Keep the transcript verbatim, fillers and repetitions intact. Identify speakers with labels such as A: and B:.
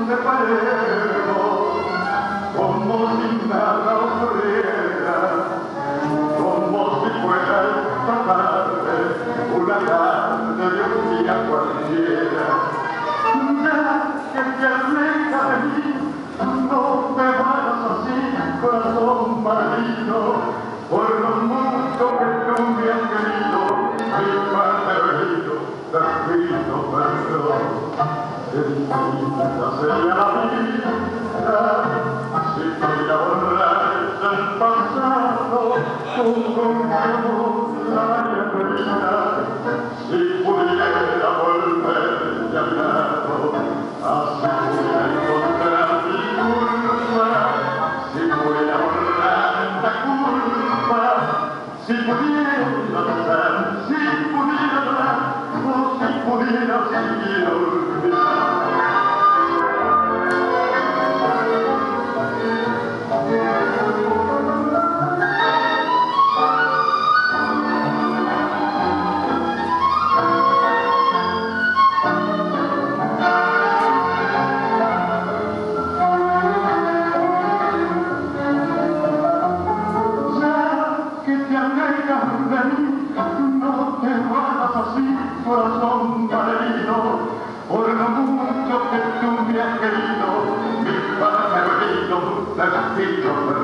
A: nos separemos, como si nada ocurriera, como si fuera esta tarde, una tarde de un día cualquiera. Ya que te alejas de mí, no te vayas así, corazón marino, por lo mucho que tú me has querido, mi padre herido, te pido perdón. Distinta sería la vida si pudiera borrar el pasado con la eternidad, si pudiera volver a mi lado, así pudiera encontrar mi culpa, si pudiera borrar esta culpa, si pudiera ser, si pudiera dar, o si pudiera seguir olvidando. No te guardas así, corazón marino, por lo mucho que tú me has querido, mi padre herido, te pido perdón.